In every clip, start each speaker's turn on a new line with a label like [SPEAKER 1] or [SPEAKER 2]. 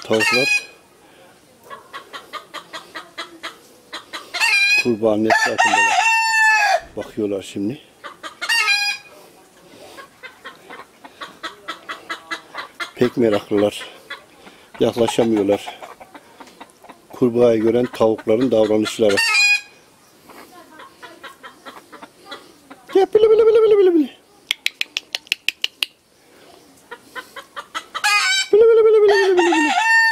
[SPEAKER 1] Tavuklar kurbağanın etrafındalar. Bakıyorlar şimdi. Pek meraklılar. Yaklaşamıyorlar. Kurbağayı gören tavukların davranışları. Gel bile bile bile bile bile bile. Bile bile bile bile bile bile.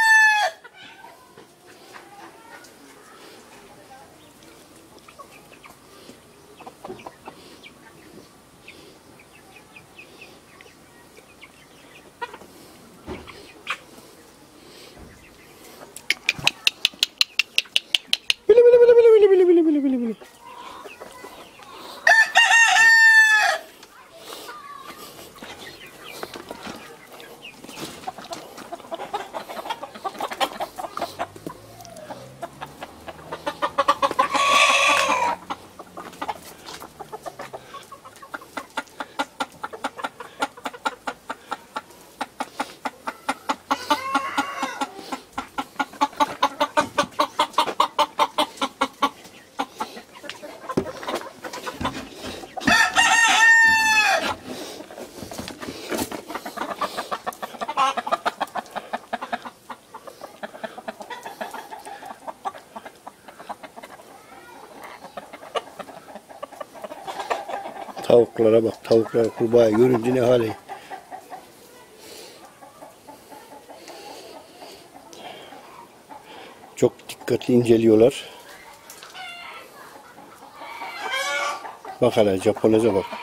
[SPEAKER 1] Tavuklara bak. Tavuklar kurbağayı görünce ne hali. Çok dikkatli inceliyorlar. Bak hala Japonca bak.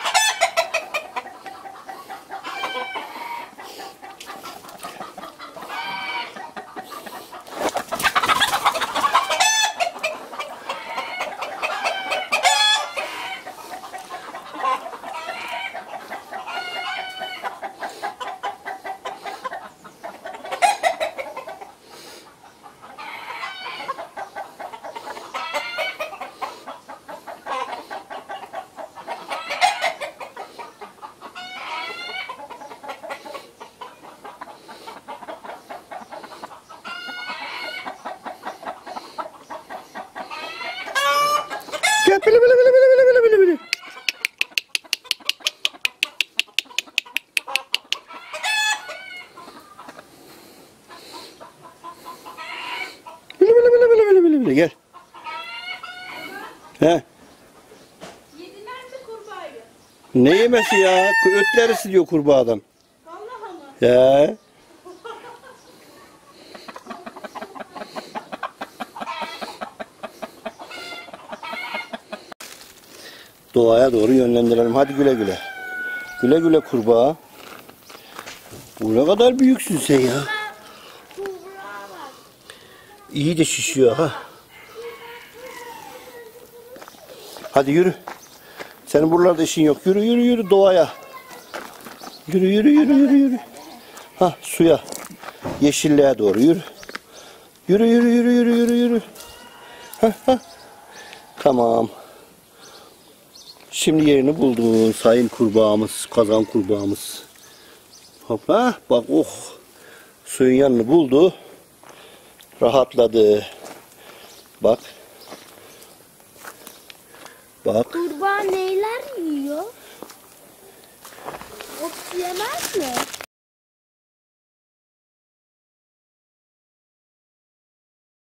[SPEAKER 1] Gel bile bile bile bile bile bile bile. Bile bile bile bile bile bile bile gel. He.
[SPEAKER 2] Yediler mi kurbağayı?
[SPEAKER 1] Ne yemesi ya? Ötleri siliyor kurbağadan.
[SPEAKER 2] Vallahi mı?
[SPEAKER 1] He. Doğaya doğru yönlendirelim. Hadi güle güle. Güle güle kurbağa. Bu ne kadar büyüksün sen ya. İyi de şişiyor ha. Hadi yürü. Senin buralarda işin yok. Yürü yürü yürü doğaya. Yürü yürü yürü yürü yürü. Ha suya. Yeşilliğe doğru yürü. Yürü yürü yürü yürü yürü yürü. Ha ha. Tamam. Şimdi yerini buldu sayın kurbağamız, kazan kurbağamız. Hoppa bak oh. Suyun yanını buldu. Rahatladı. Bak. Bak.
[SPEAKER 2] Kurbağa neyler yiyor? Ot yemez mi?